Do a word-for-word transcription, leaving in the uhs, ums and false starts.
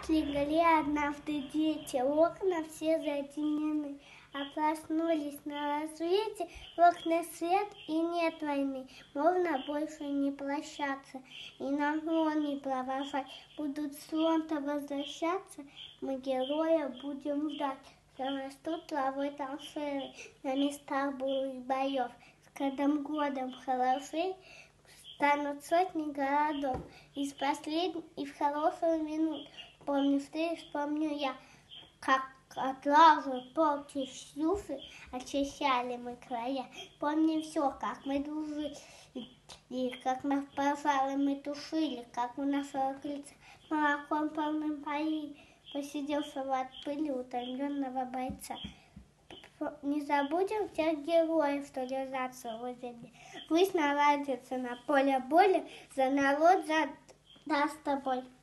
Легли однажды дети, окна все затенены, а проснулись на рассвете, в окна свет и нет войны. Можно больше не прощаться и на фронт не провожать. Будут с фронта возвращаться, мы героя будем ждать. Растут травой траншеи на местах былых боев. С каждым годом хорошей станут сотни городов. Из последних и в хорошую минуту помнишь ты, вспомню я, как от лавы полки шлюфы очищали мы края. Помним все, как мы дружили, и как нас пожары мы тушили, как у нашего крыльца молоком полным поили посидевшего от пыли утомленного бойца. Не забудем тех героев, что лежат в возле. Пусть наладится на поле боли, за народ, за даст тобой.